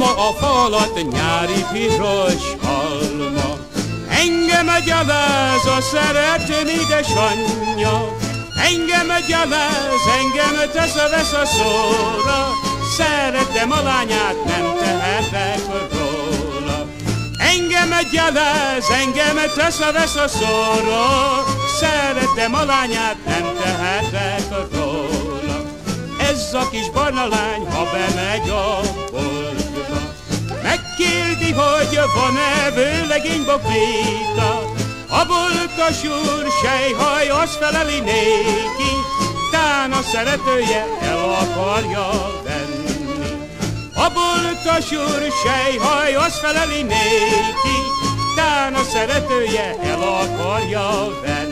alma a falat, nyári piros alma. Engem gyaláz a szeretőn édesanyja, engem gyaláz, engem tesz a szóra. Szeretem a lányát, nem tehetek róla. Engem gyaláz, engem tesz a szóra. Szeretem a lányát, nem tehetek róla. Ez a kis barna lány, ha bemegy a boltba, megkérdi, hogy van-e vőlegény bokréta. A boltos úr sejhaj, azt feleli néki, tán a szeretője el akarja venni. A boltos úr sejhaj, azt feleli néki, tán a szeretője el akarja venni.